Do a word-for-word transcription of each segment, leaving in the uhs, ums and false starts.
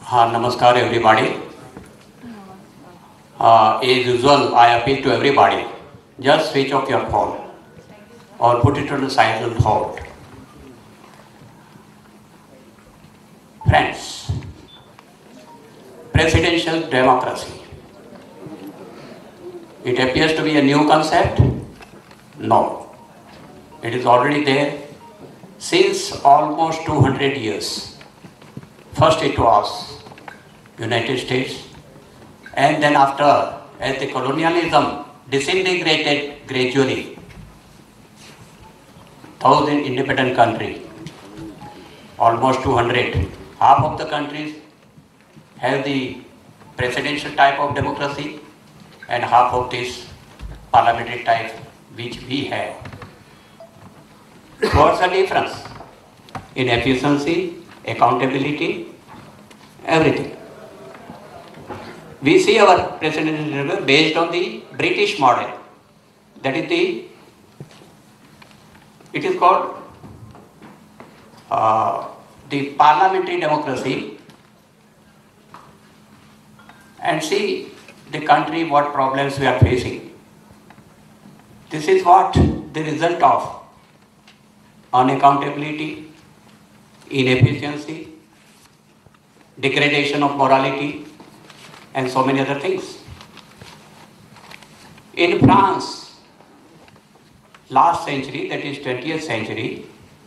Uh, namaskar everybody. Uh, as usual, I appeal to everybody, just switch off your phone or put it on the silent hold. Friends, presidential democracy. It appears to be a new concept? No. It is already there since almost two hundred years. First it was United States, and then after, as the colonialism disintegrated gradually, thousand independent countries, almost two hundred, half of the countries have the presidential type of democracy and half of this parliamentary type which we have. What's the difference? In efficiency, accountability, everything. We see our presidential based on the British model. That is the, it is called uh, the parliamentary democracy. And see the country, what problems we are facing. This is what the result of unaccountability, inefficiency, degradation of morality, and so many other things. In France, last century, that is twentieth century,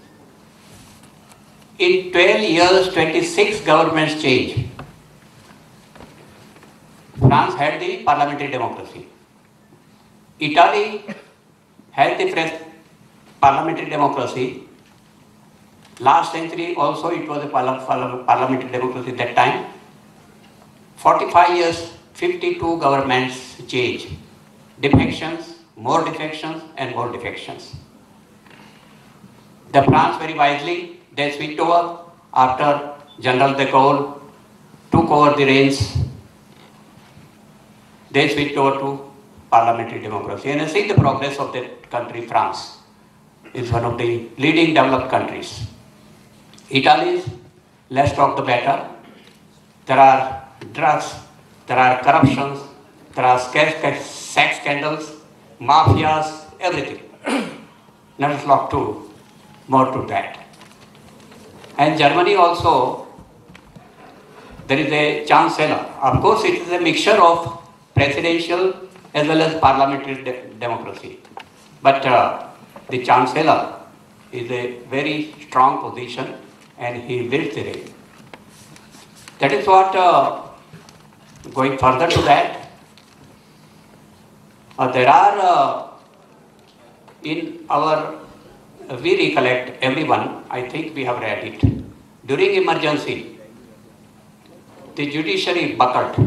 in twelve years, twenty-six governments changed. France had the parliamentary democracy. Italy had the parliamentary democracy. Last century also it was a parliamentary democracy at that time. forty-five years, fifty-two governments changed. Defections, more defections and more defections. The France very wisely, they switched over after General de Gaulle took over the reins. They switched over to parliamentary democracy. And I see the progress of that country, France, is one of the leading developed countries. Italy is, let's talk the better. There are drugs, there are corruptions, there are sex scandals, mafias, everything. Let's talk to more to that. And Germany also, there is a chancellor. Of course, it is a mixture of presidential as well as parliamentary de democracy. But uh, the chancellor is a very strong position and he leads the race. That is what, uh, going further to that, uh, there are, uh, in our, uh, we recollect everyone, I think we have read it. During emergency, the judiciary buckled.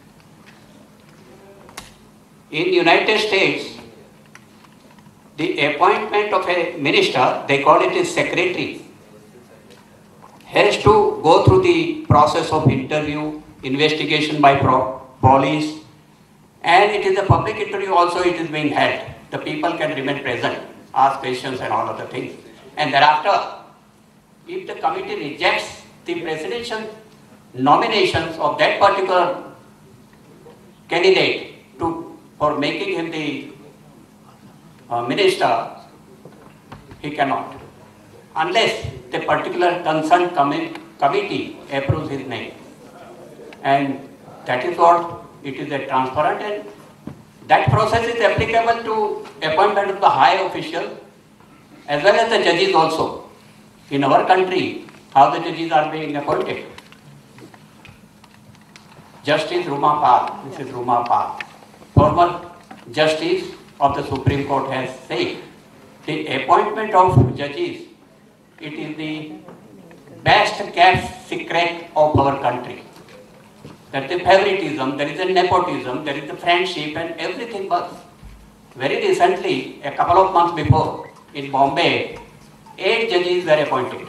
In United States, the appointment of a minister, they call it a secretary, has to go through the process of interview, investigation by police, and it is a public interview also it is being held. The people can remain present, ask questions and all other things. And thereafter, if the committee rejects the presidential nominations of that particular candidate to for making him the uh, minister, he cannot. Unless the particular concerned com committee approves his name. And that is what it is a transparent, and that process is applicable to appointment of the high official as well as the judges also. In our country, how the judges are being appointed. Justice Ruma Pal, this is Ruma Pal, former Justice of the Supreme Court, has said the appointment of judges, it is the best kept secret of our country. That the favoritism, there is a nepotism, there is a friendship and everything was. Very recently, a couple of months before, in Bombay, eight judges were appointed.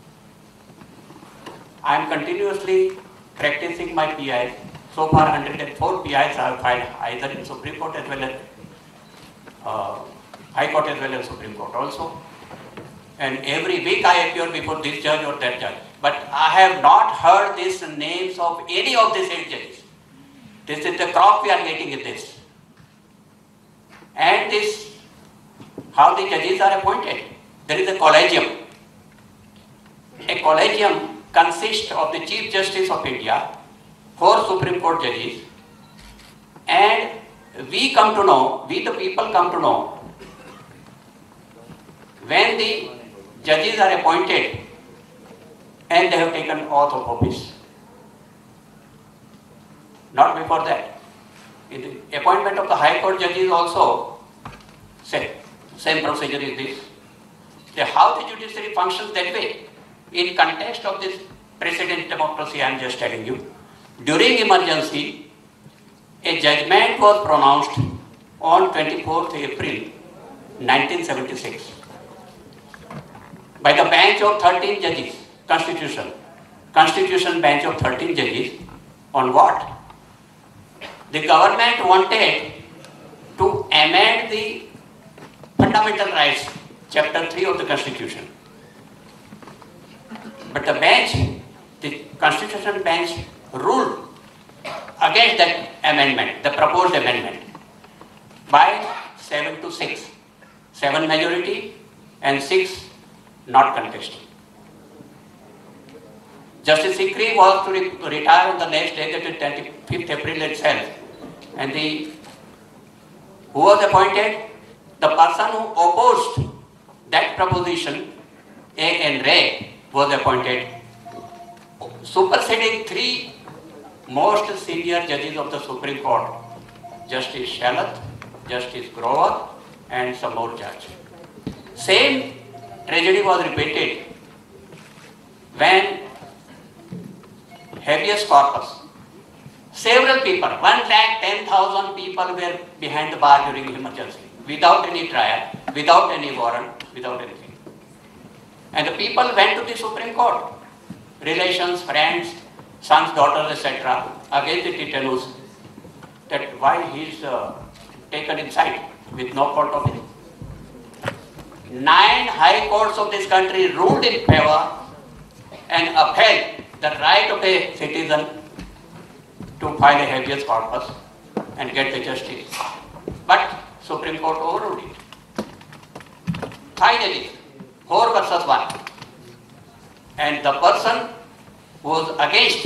I am continuously practicing my P Is. So far, one hundred four P Is I have filed either in Supreme Court as well as uh, High Court as well as Supreme Court also. And every week I appear before this judge or that judge. But I have not heard these names of any of these eight judges. This is the crop we are getting in this. And this, how the judges are appointed. There is a collegium. A collegium consists of the Chief Justice of India, four Supreme Court judges, and we come to know, we the people come to know, when the judges are appointed and they have taken oath of office. Not before that. In the appointment of the High Court judges also, same, same procedure is this. The, how the judiciary functions that way, in context of this precedent democracy I am just telling you, during emergency, a judgment was pronounced on twenty-fourth April nineteen seventy-six by the bench of thirteen judges, Constitution, Constitution bench of thirteen judges, on what? The government wanted to amend the fundamental rights, chapter three of the Constitution. But the bench, the Constitution bench ruled against that amendment, the proposed amendment, by seven to six. Seven majority and six not contesting. Justice Sikri was to re retire on the next day, that is twenty-fifth April itself. And the who was appointed? The person who opposed that proposition, A N Ray, was appointed, superseding three most senior judges of the Supreme Court, Justice Shalath, Justice Grover, and some more judges. Same tragedy was repeated when habeas corpus. Several people, one lakh ten thousand people were behind the bar during emergency, without any trial, without any warrant, without anything. And the people went to the Supreme Court, relations, friends, sons, daughters, et cetera, against the tetanus, that why he is uh, taken inside with no court of law. Nine high courts of this country ruled in favor and upheld the right of a citizen to file a habeas corpus and get the justice. But Supreme Court overruled it. Five judges, four versus one. And the person who was against,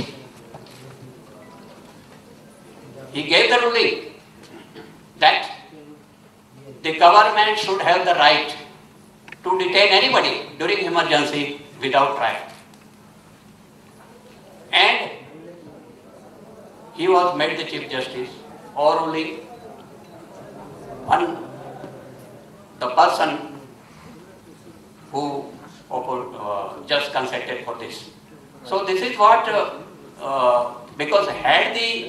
he gave the ruling that the government should have the right to detain anybody during emergency without trial. And he was made the Chief Justice, or only one, the person who uh, just consented for this. So this is what, uh, uh, because had the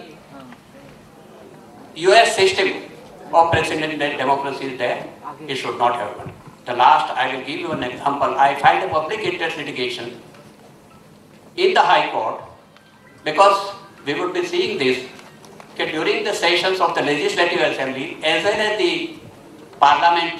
U S system of president democracy there, it should not have happened. The last, I will give you an example. I filed a public interest litigation in the High Court, because we would be seeing this, that during the sessions of the Legislative Assembly, as well as the Parliament,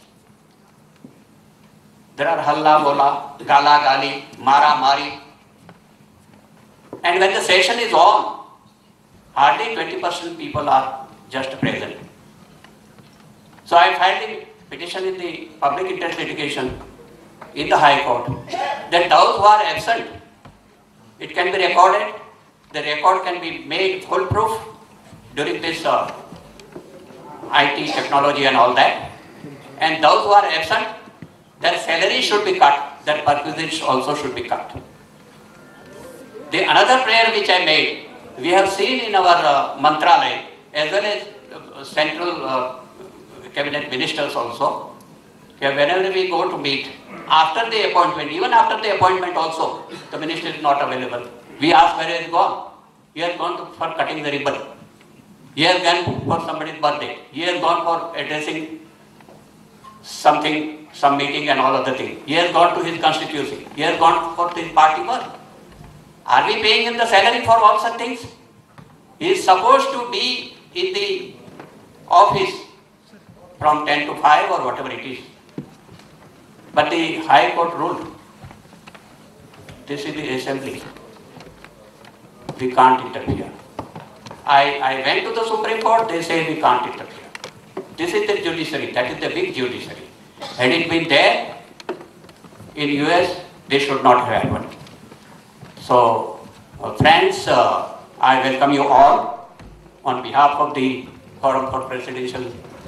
there are halla bola, gala gali, mara mari. And when the session is on, hardly twenty percent people are just present. So I filed a petition in the public interest litigation in the High Court that those who are absent, it can be recorded, the record can be made foolproof during this uh, I T technology and all that. And those who are absent, their salary should be cut, their perquisites also should be cut. The another prayer which I made, we have seen in our uh, mantralaya, as well as uh, central uh, cabinet ministers also, whenever we go to meet, after the appointment, even after the appointment also, the minister is not available. We ask where he is gone. He has gone to, for cutting the ribbon. He has gone for somebody's birthday. He has gone for addressing something, some meeting and all other things. He has gone to his constituency. He has gone for his party work. Are we paying him the salary for all such things? He is supposed to be in the office from ten to five or whatever it is. But the High Court ruled this is the assembly. We can't interfere. I, I went to the Supreme Court, they say we can't interfere. This is the judiciary, that is the big judiciary. Had it been there in U S, this should not have happened. So, uh, friends, uh, I welcome you all on behalf of the Forum for Presidential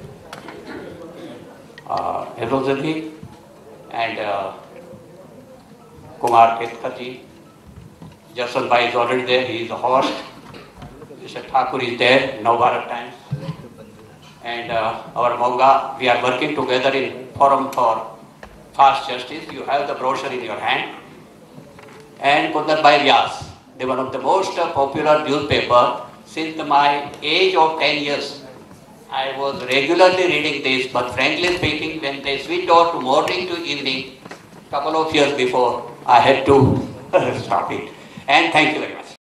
uh, Erosion and uh, Kumar Ketkar ji. Jason Bhai is already there, he is the host. Mister Thakur is there, Now Bharat Times. And uh, our Monga, we are working together in Forum for Fast Justice. You have the brochure in your hand. And Kundan Bhai Vyas, they were one of the most uh, popular newspaper since my age of ten years. I was regularly reading this, but frankly speaking, when they switched over to morning to evening, couple of years before, I had to stop it. And thank you very much.